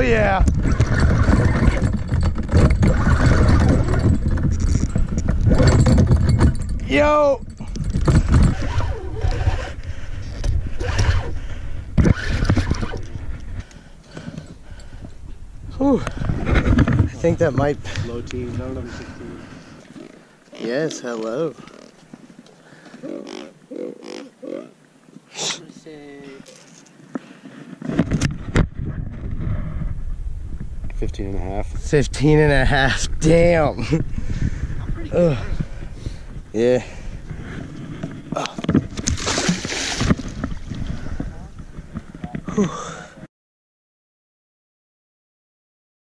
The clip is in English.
yeah. Yo. Whew. I think that might. Low teens, I don't know, 16. Yes, hello. 15 and a half. 15 and a half, damn. Ugh. Yeah. Whew.